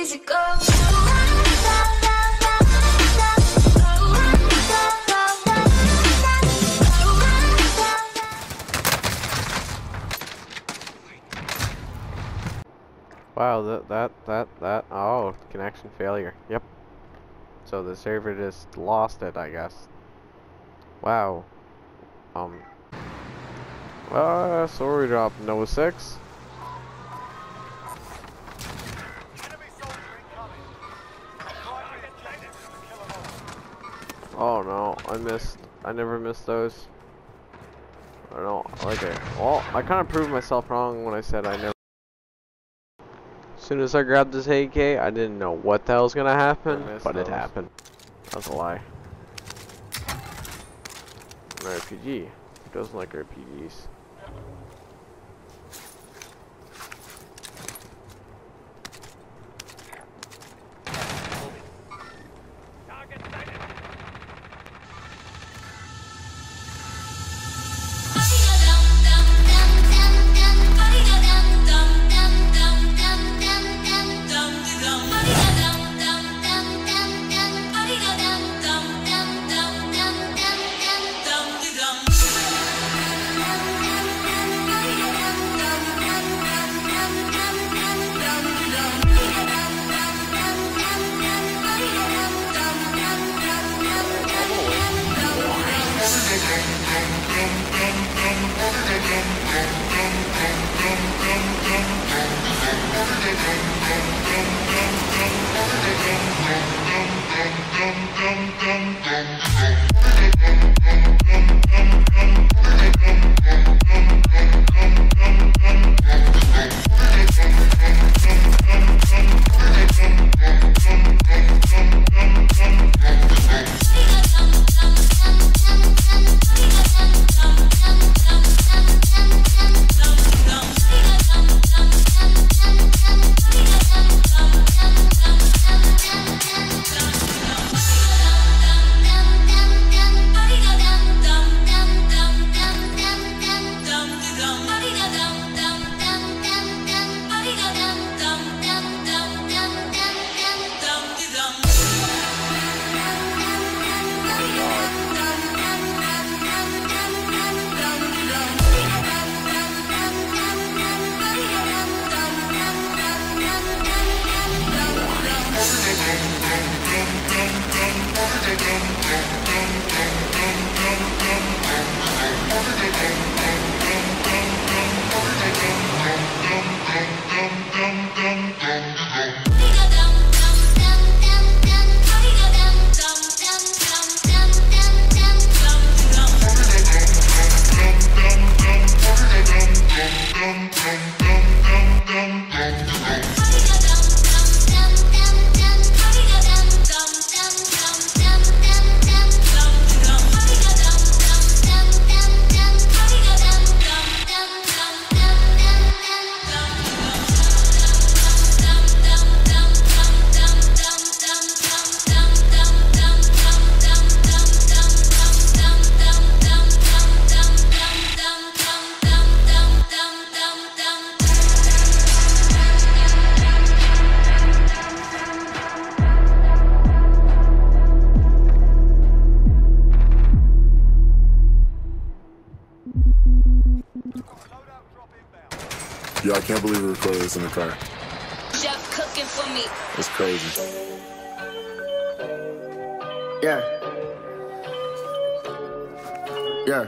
easy go. Wow, oh, connection failure. Yep. So the server just lost it, I guess. Wow. So we dropped Nova 6. Oh no, I never missed those. I don't like it. Well, I kind of proved myself wrong when I said I never. As soon as I grabbed this AK, I didn't know what the hell was gonna happen, but it happened. That was a lie. An RPG. Who doesn't like RPGs? Yo, I can't believe we recorded this in the car. Chef cooking for me. It's crazy. Yeah. Yeah.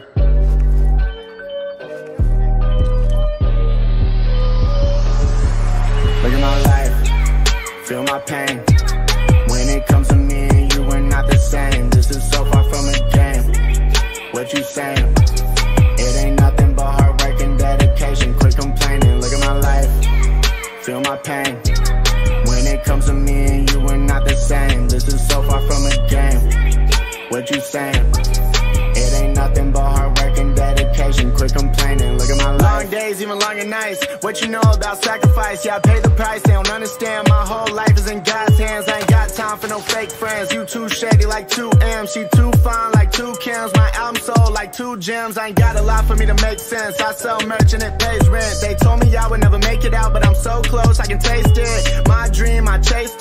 Look at my life, feel my pain. When it comes to me and you, we're not the same. This is so far from a game. What you saying? It ain't nothing but hard work and dedication. Quit complaining, look at my life, feel my pain. When it comes to me and you, we're not the same. This is so far from a game. What you saying? It ain't nothing but hard work and dedication. Quit complaining, look at my life. Long days, even longer nights. What you know about sacrifice? Yeah, I pay the price, they don't understand. My whole life is in God's hands. I ain't got time for no fake friends. You too shady like 2M. She too fine like 2 Kims. My album sold like 2 gems. I ain't got a lot for me to make sense. I sell merch and it pays rent. They told me I would never make it out, but I'm so close, I can taste it. My dream, I chased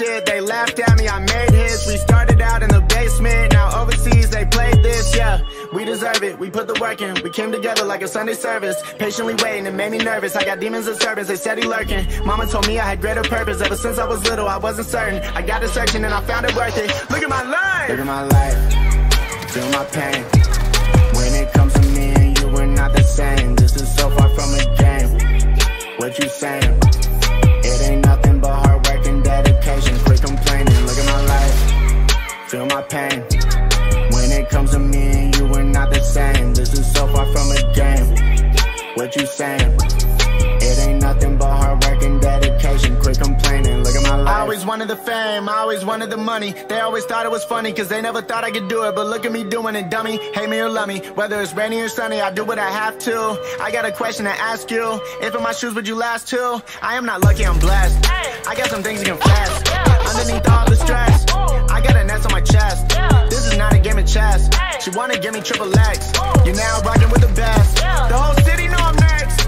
put the work in. We came together like a Sunday service. Patiently waiting, it made me nervous. I got demons and servants, they steady lurking. Mama told me I had greater purpose. Ever since I was little, I wasn't certain. I got to searching and I found it worth it. Look at my life. Look at my life. Feel my pain. When it comes to me and you, we're not the same. This is so far from a game. What you saying? It ain't nothing but hard work and dedication. Quit complaining. Look at my life. Feel my pain. When it comes to me and you, we're not the same. This is so far from a game. What you saying? It ain't nothing but hard work and dedication. Quit complaining, look at my life. I always wanted the fame, I always wanted the money. They always thought it was funny, cause they never thought I could do it. But look at me doing it, dummy. Hate me or love me, whether it's rainy or sunny, I do what I have to. I got a question to ask you. If in my shoes, would you last too? I am not lucky, I'm blessed. I got some things you can fast. Underneath all the stress, I got an S on my chest. This is not a game of chess. She wanna give me triple X. You're now rocking with the best. The whole city know I'm next.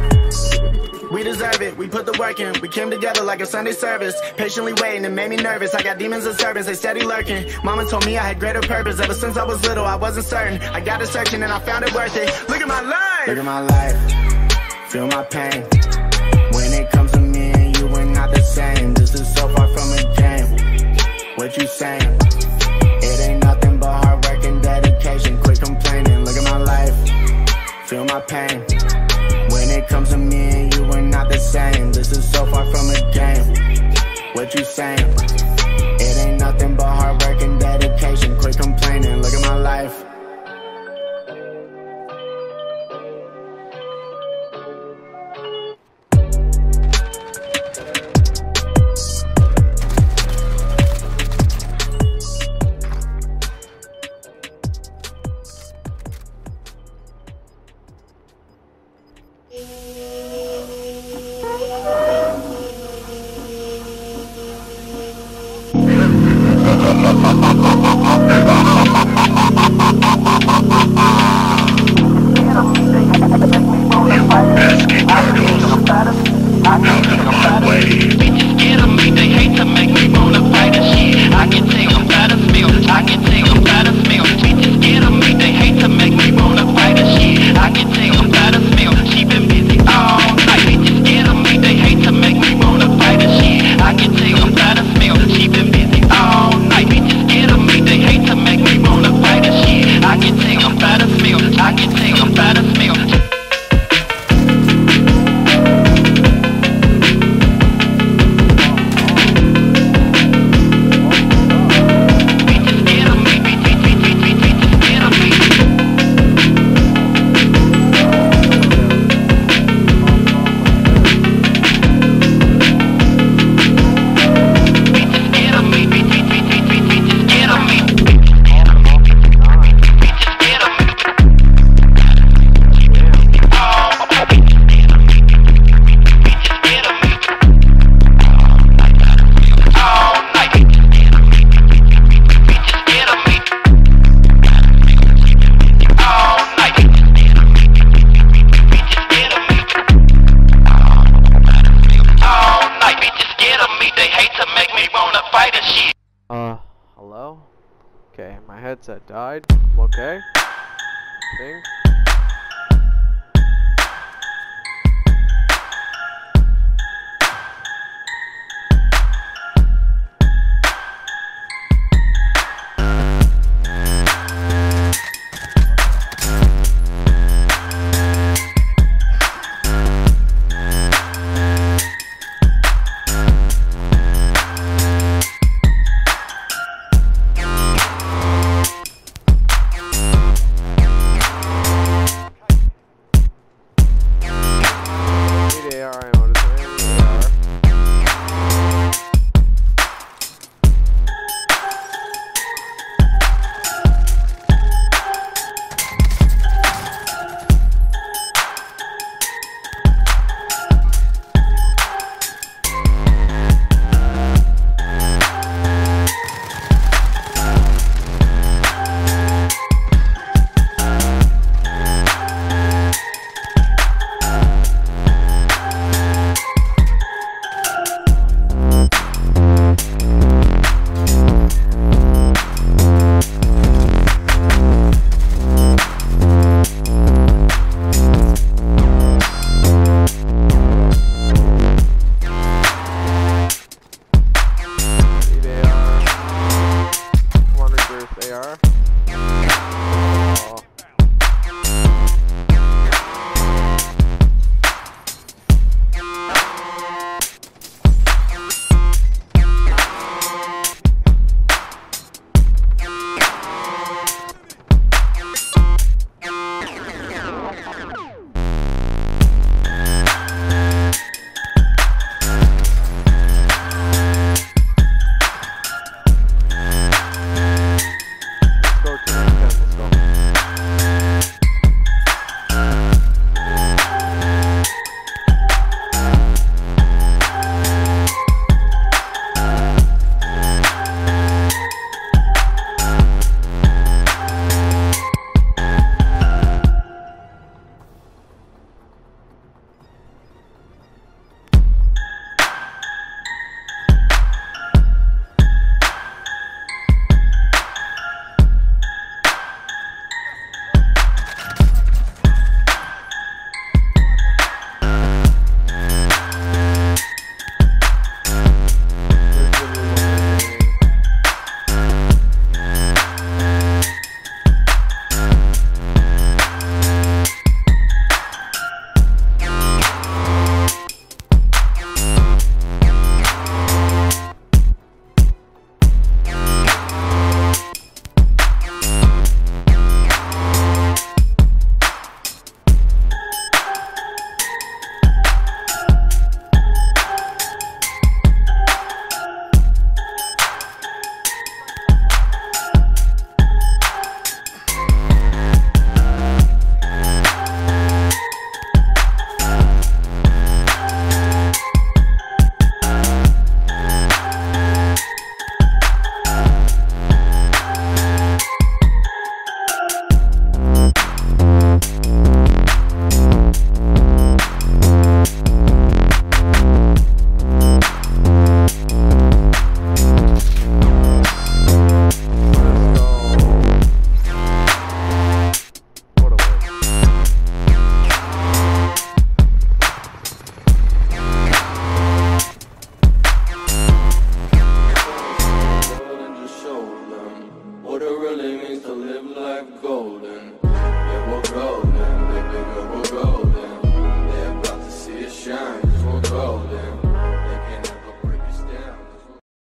We deserve it, we put the work in. We came together like a Sunday service. Patiently waiting, it made me nervous. I got demons and servants, they steady lurking. Mama told me I had greater purpose. Ever since I was little, I wasn't certain. I got to searching and I found it worth it. Look at my life. Look at my life. Feel my pain. When it comes to me and you, we're not the same. This is so far from a game. What you saying? It ain't nothing but hard work and dedication. Quit complaining, look at my life. Feel my pain. When it comes to me and you, we're not the same. This is so far from a game. What you saying? It ain't nothing but hard work and dedication. Quit complaining, look at my life. Hello? Okay, my headset died. I'm okay. I think.